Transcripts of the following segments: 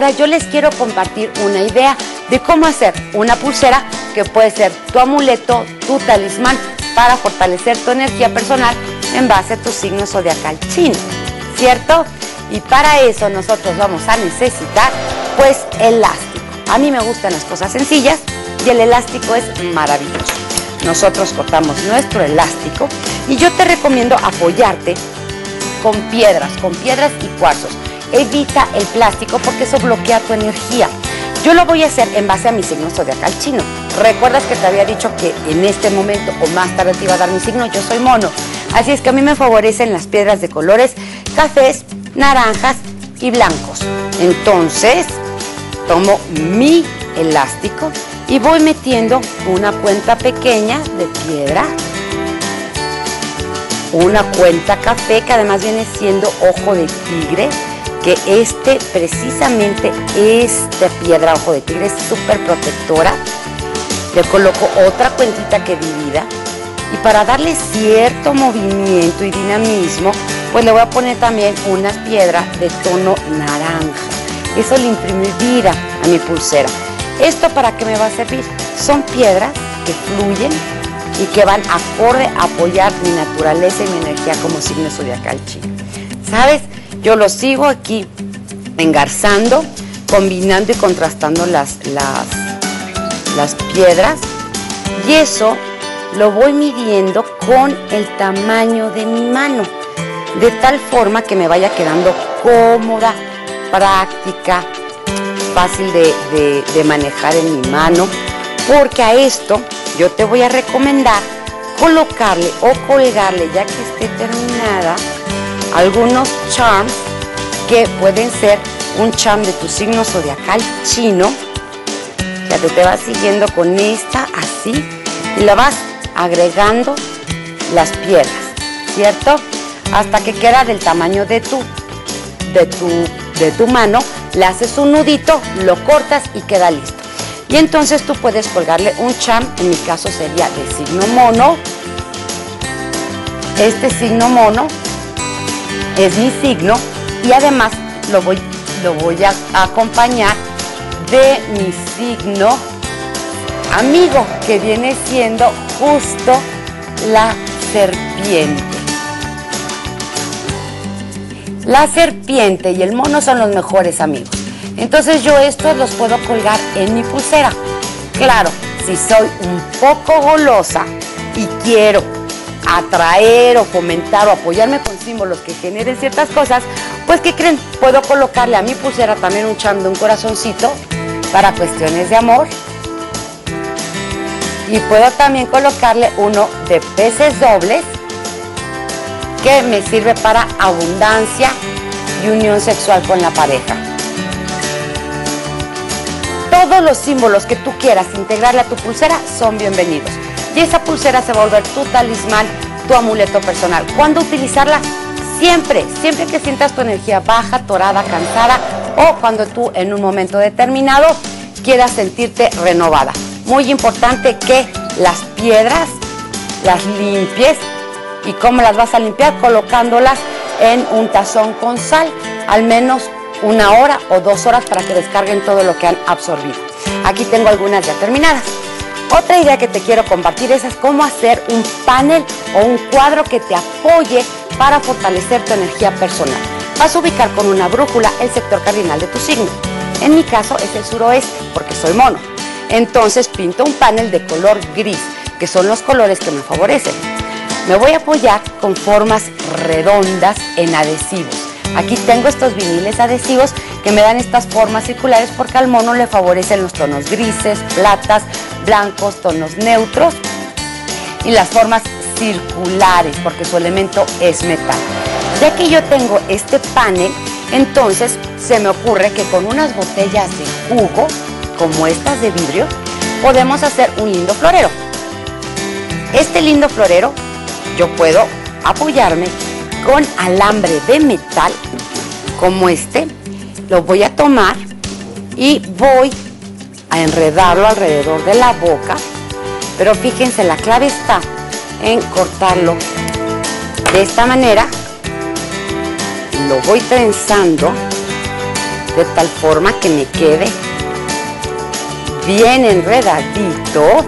Ahora yo les quiero compartir una idea de cómo hacer una pulsera que puede ser tu amuleto, tu talismán para fortalecer tu energía personal en base a tu signo zodiacal chino, ¿cierto? Y para eso nosotros vamos a necesitar pues elástico. A mí me gustan las cosas sencillas y el elástico es maravilloso. Nosotros cortamos nuestro elástico y yo te recomiendo apoyarte con piedras y cuarzos. Evita el plástico porque eso bloquea tu energía. Yo lo voy a hacer en base a mi signo zodiacal chino. ¿Recuerdas que te había dicho que en este momento o más tarde te iba a dar mi signo? Yo soy mono. Así es que a mí me favorecen las piedras de colores cafés, naranjas y blancos. Entonces, tomo mi elástico y voy metiendo una cuenta pequeña de piedra, una cuenta café que además viene siendo ojo de tigre, que precisamente esta piedra ojo de tigre es súper protectora. Le coloco otra cuentita que divida y para darle cierto movimiento y dinamismo, pues le voy a poner también una piedra de tono naranja. Eso le imprime vida a mi pulsera. ¿Esto para qué me va a servir? Son piedras que fluyen y que van acorde a apoyar mi naturaleza y mi energía como signo zodiacal chino. ¿Sabes? Yo lo sigo aquí engarzando, combinando y contrastando las piedras y eso lo voy midiendo con el tamaño de mi mano, de tal forma que me vaya quedando cómoda, práctica, fácil de manejar en mi mano, porque a esto yo te voy a recomendar colocarle o colgarle, ya que esté terminada, algunos charms que pueden ser un charm de tu signo zodiacal chino. Ya te vas siguiendo con esta así y la vas agregando las piedras, ¿cierto? Hasta que queda del tamaño de tu mano, le haces un nudito, lo cortas y queda listo. Y entonces tú puedes colgarle un charm, en mi caso sería de signo mono. Este signo mono es mi signo y además lo voy a acompañar de mi signo amigo, que viene siendo justo la serpiente. La serpiente y el mono son los mejores amigos. Entonces yo estos los puedo colgar en mi pulsera. Claro, si soy un poco golosa y quiero atraer o fomentar o apoyarme con símbolos que generen ciertas cosas, pues ¿qué creen? Puedo colocarle a mi pulsera también un charm de un corazoncito para cuestiones de amor. Y puedo también colocarle uno de peces dobles que me sirve para abundancia y unión sexual con la pareja. Todos los símbolos que tú quieras integrarle a tu pulsera son bienvenidos. Y esa pulsera se va a volver tu talismán, tu amuleto personal. ¿Cuándo utilizarla? Siempre que sientas tu energía baja, atorada, cansada o cuando tú en un momento determinado quieras sentirte renovada. Muy importante que las piedras las limpies. ¿Y cómo las vas a limpiar? Colocándolas en un tazón con sal, al menos 1 hora o 2 horas para que descarguen todo lo que han absorbido. Aquí tengo algunas ya terminadas. Otra idea que te quiero compartir es cómo hacer un panel o un cuadro que te apoye para fortalecer tu energía personal. Vas a ubicar con una brújula el sector cardinal de tu signo. En mi caso es el suroeste, porque soy mono. Entonces pinto un panel de color gris, que son los colores que me favorecen. Me voy a apoyar con formas redondas en adhesivos. Aquí tengo estos viniles adhesivos que me dan estas formas circulares porque al mono le favorecen los tonos grises, platas, blancos, tonos neutros y las formas circulares porque su elemento es metal. Ya que yo tengo este panel, entonces se me ocurre que con unas botellas de jugo, como estas de vidrio, podemos hacer un lindo florero. Este lindo florero yo puedo apoyarme con alambre de metal como este, lo voy a tomar y voy a enredarlo alrededor de la boca, pero fíjense, la clave está en cortarlo de esta manera, lo voy trenzando de tal forma que me quede bien enredadito.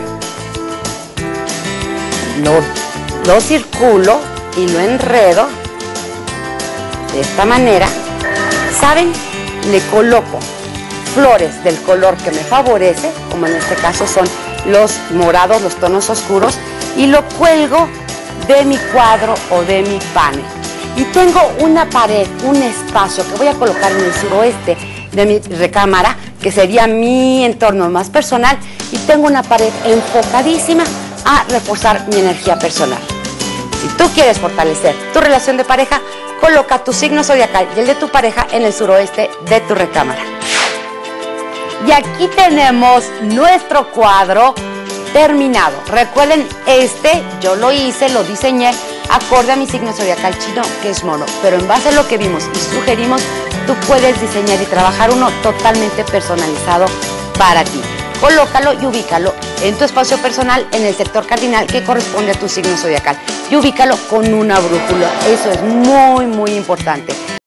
Lo circulo y lo enredo de esta manera. ¿Saben? Le coloco flores del color que me favorece, como en este caso son los morados, los tonos oscuros, y lo cuelgo de mi cuadro o de mi panel. Y tengo una pared, un espacio que voy a colocar en el suroeste de mi recámara, que sería mi entorno más personal, y tengo una pared enfocadísima a reforzar mi energía personal. Si tú quieres fortalecer tu relación de pareja, coloca tu signo zodiacal y el de tu pareja en el suroeste de tu recámara. Y aquí tenemos nuestro cuadro terminado. Recuerden, yo lo hice, lo diseñé acorde a mi signo zodiacal chino, que es mono, pero en base a lo que vimos y sugerimos, tú puedes diseñar y trabajar uno totalmente personalizado para ti. Colócalo y ubícalo en tu espacio personal, en el sector cardinal que corresponde a tu signo zodiacal, y ubícalo con una brújula. Eso es muy, muy importante.